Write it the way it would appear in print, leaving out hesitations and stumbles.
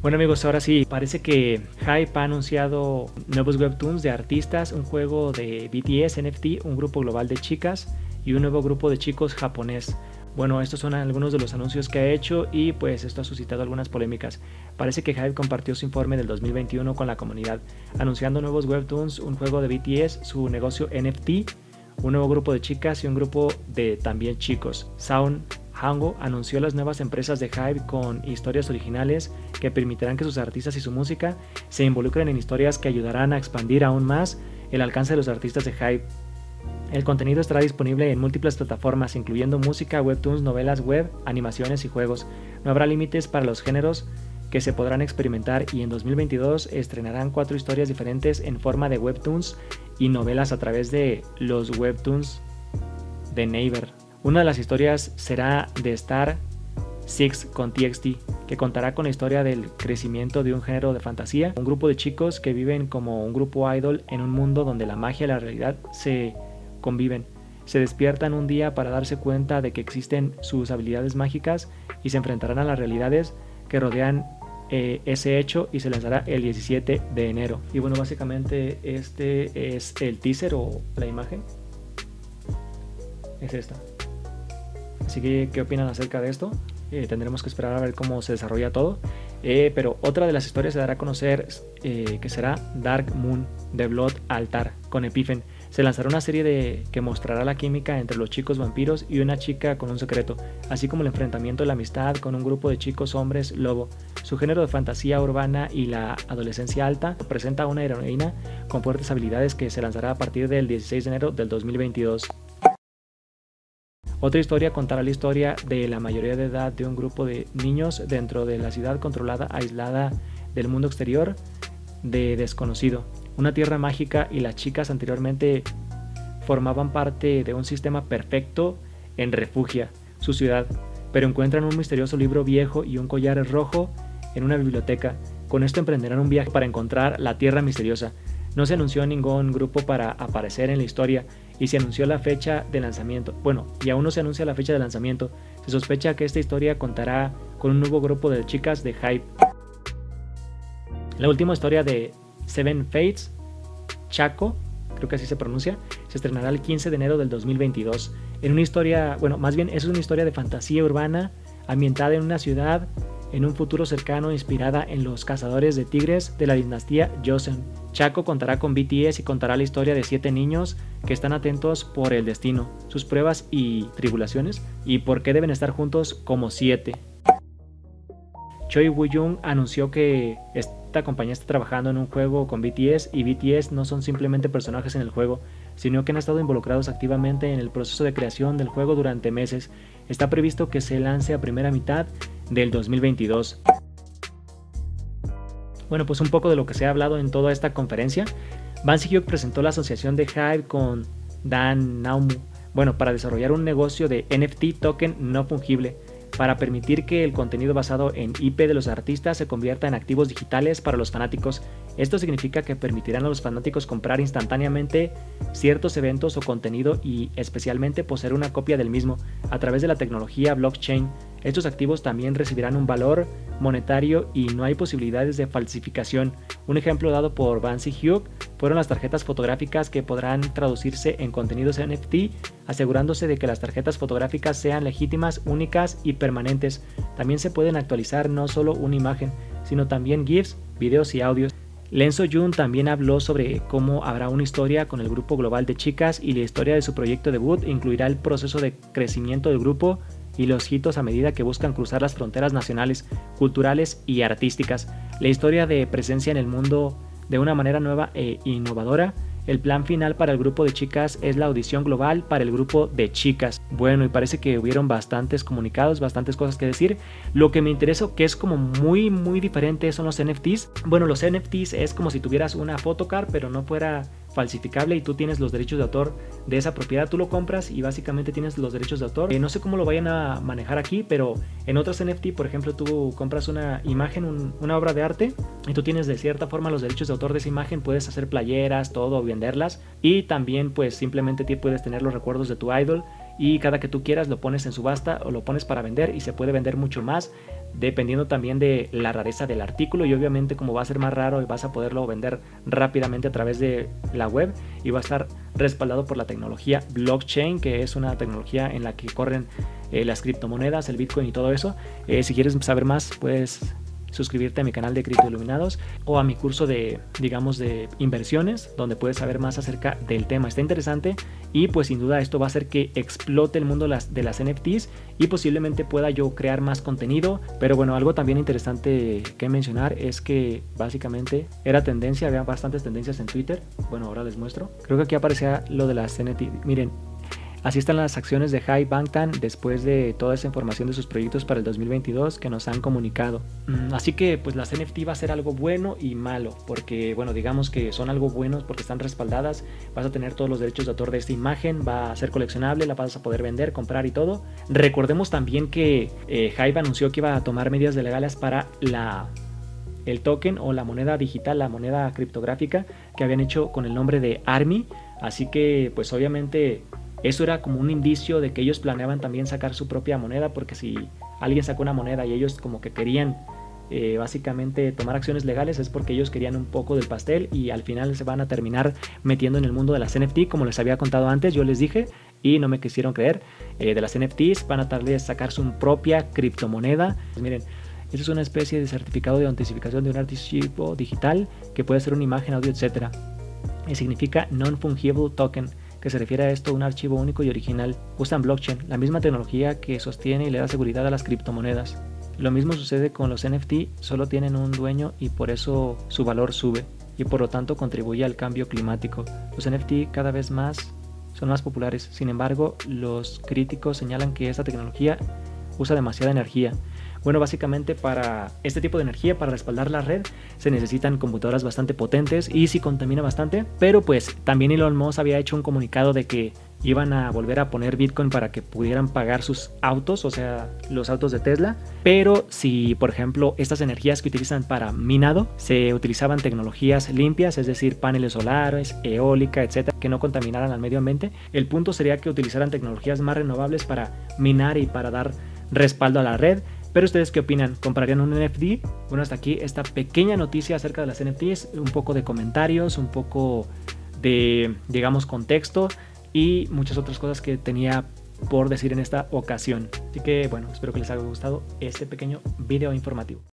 Bueno amigos, ahora sí, parece que Hype ha anunciado nuevos webtoons de artistas, un juego de BTS, NFT, un grupo global de chicas y un nuevo grupo de chicos japonés. Bueno, estos son algunos de los anuncios que ha hecho y pues esto ha suscitado algunas polémicas. Parece que Hype compartió su informe del 2021 con la comunidad, anunciando nuevos webtoons, un juego de BTS, su negocio NFT, un nuevo grupo de chicas y un grupo de también chicos. Sound Hango anunció las nuevas empresas de Hype con historias originales que permitirán que sus artistas y su música se involucren en historias que ayudarán a expandir aún más el alcance de los artistas de Hype. El contenido estará disponible en múltiples plataformas, incluyendo música, webtoons, novelas web, animaciones y juegos. No habrá límites para los géneros que se podrán experimentar y en 2022 estrenarán 4 historias diferentes en forma de webtoons y novelas a través de los webtoons de Naver. Una de las historias será de Star 6 con TXT, que contará con la historia del crecimiento de un género de fantasía, un grupo de chicos que viven como un grupo idol en un mundo donde la magia y la realidad se conviven. Se despiertan un día para darse cuenta de que existen sus habilidades mágicas y se enfrentarán a las realidades que rodean ese hecho y se lanzará el 17 de enero. Y bueno, básicamente este es el teaser o la imagen. Es esta. Así que, ¿qué opinan acerca de esto? Tendremos que esperar a ver cómo se desarrolla todo. Pero otra de las historias se dará a conocer que será Dark Moon de Blood Altar con Epiphen. Se lanzará una serie que mostrará la química entre los chicos vampiros y una chica con un secreto, así como el enfrentamiento de la amistad con un grupo de chicos hombres lobo. Su género de fantasía urbana y la adolescencia alta presenta a una heroína con fuertes habilidades que se lanzará a partir del 16 de enero del 2022. Otra historia contará la historia de la mayoría de edad de un grupo de niños dentro de la ciudad controlada, aislada del mundo exterior de desconocido. Una tierra mágica y las chicas anteriormente formaban parte de un sistema perfecto en Refugia, su ciudad, pero encuentran un misterioso libro viejo y un collar rojo en una biblioteca. Con esto emprenderán un viaje para encontrar la tierra misteriosa. No se anunció ningún grupo para aparecer en la historia y se anunció la fecha de lanzamiento. Bueno, y aún no se anuncia la fecha de lanzamiento. Se sospecha que esta historia contará con un nuevo grupo de chicas de Hype. La última historia de Seven Fates, Chaco, creo que así se pronuncia, se estrenará el 15 de enero del 2022. En una historia, bueno, más bien es una historia de fantasía urbana ambientada en una ciudad en un futuro cercano inspirada en los cazadores de tigres de la dinastía Joseon. Chaco contará con BTS y contará la historia de 7 niños que están atentos por el destino, sus pruebas y tribulaciones, y por qué deben estar juntos como 7. Choi Woo-jung anunció que esta compañía está trabajando en un juego con BTS y BTS no son simplemente personajes en el juego, sino que han estado involucrados activamente en el proceso de creación del juego durante meses. Está previsto que se lance a primera mitad del 2022. Bueno, pues un poco de lo que se ha hablado en toda esta conferencia. Ban Si-hyuk presentó la asociación de Hype con Dan Naumu, bueno, para desarrollar un negocio de NFT token no fungible, para permitir que el contenido basado en IP de los artistas se convierta en activos digitales para los fanáticos. Esto significa que permitirán a los fanáticos comprar instantáneamente ciertos eventos o contenido y especialmente poseer una copia del mismo a través de la tecnología blockchain. Estos activos también recibirán un valor monetario y no hay posibilidades de falsificación. Un ejemplo dado por Ban Si-hyuk fueron las tarjetas fotográficas que podrán traducirse en contenidos NFT, asegurándose de que las tarjetas fotográficas sean legítimas, únicas y permanentes. También se pueden actualizar no solo una imagen, sino también GIFs, videos y audios. Len So-jun también habló sobre cómo habrá una historia con el grupo global de chicas y la historia de su proyecto debut incluirá el proceso de crecimiento del grupo y los hitos a medida que buscan cruzar las fronteras nacionales, culturales y artísticas. La historia de presencia en el mundo de una manera nueva e innovadora. El plan final para el grupo de chicas es la audición global para el grupo de chicas. Bueno, y parece que hubieron bastantes comunicados, bastantes cosas que decir. Lo que me interesa, que es como muy diferente, son los NFTs. Bueno, los NFTs es como si tuvieras una photocard, pero no fuera falsificable y tú tienes los derechos de autor de esa propiedad, tú lo compras y básicamente tienes los derechos de autor. No sé cómo lo vayan a manejar aquí, pero en otros NFT, por ejemplo, tú compras una imagen, una obra de arte y tú tienes de cierta forma los derechos de autor de esa imagen, puedes hacer playeras, todo, venderlas y también pues simplemente puedes tener los recuerdos de tu idol y cada que tú quieras lo pones en subasta o lo pones para vender y se puede vender mucho más dependiendo también de la rareza del artículo, y obviamente como va a ser más raro vas a poderlo vender rápidamente a través de la web y va a estar respaldado por la tecnología blockchain, que es una tecnología en la que corren las criptomonedas, el Bitcoin y todo eso. Si quieres saber más, puedes suscribirte a mi canal de Cripto Iluminados o a mi curso de, digamos, de inversiones, donde puedes saber más acerca del tema. Está interesante y pues sin duda esto va a hacer que explote el mundo de las NFTs y posiblemente pueda yo crear más contenido. Pero bueno, algo también interesante que mencionar es que básicamente era tendencia, había bastantes tendencias en Twitter. Bueno, ahora les muestro. Creo que aquí aparecía lo de las NFTs. Miren, así están las acciones de HYPE Bangtan después de toda esa información de sus proyectos para el 2022 que nos han comunicado. Así que pues las NFT va a ser algo bueno y malo, porque bueno, digamos que son algo buenos porque están respaldadas, vas a tener todos los derechos de autor de esta imagen, va a ser coleccionable, la vas a poder vender, comprar y todo. Recordemos también que HYPE anunció que iba a tomar medidas legales para el token o la moneda digital, la moneda criptográfica que habían hecho con el nombre de ARMY, así que pues obviamente eso era como un indicio de que ellos planeaban también sacar su propia moneda, porque si alguien sacó una moneda y ellos como que querían básicamente tomar acciones legales es porque ellos querían un poco del pastel y al final se van a terminar metiendo en el mundo de las NFT, como les había contado antes, yo les dije y no me quisieron creer. De las NFTs van a tratar de sacar su propia criptomoneda. Pues miren, esto es una especie de certificado de autentificación de un archivo digital que puede ser una imagen, audio, etc. Significa Non-Fungible Token, que se refiere a esto, un archivo único y original. Usan blockchain, la misma tecnología que sostiene y le da seguridad a las criptomonedas. Lo mismo sucede con los NFT, solo tienen un dueño y por eso su valor sube y por lo tanto contribuye al cambio climático. Los NFT cada vez más son más populares, sin embargo los críticos señalan que esta tecnología usa demasiada energía. Bueno, básicamente para este tipo de energía, para respaldar la red, se necesitan computadoras bastante potentes y sí contamina bastante, pero pues también Elon Musk había hecho un comunicado de que iban a volver a poner Bitcoin para que pudieran pagar sus autos, o sea, los autos de Tesla, pero si por ejemplo estas energías que utilizan para minado se utilizaban tecnologías limpias, es decir, paneles solares, eólica, etcétera, que no contaminaran al medio ambiente, el punto sería que utilizaran tecnologías más renovables para minar y para dar respaldo a la red. Pero ustedes qué opinan, ¿comprarían un NFT? Bueno, hasta aquí esta pequeña noticia acerca de las NFTs, un poco de comentarios, un poco de, digamos, contexto y muchas otras cosas que tenía por decir en esta ocasión. Así que bueno, espero que les haya gustado este pequeño video informativo.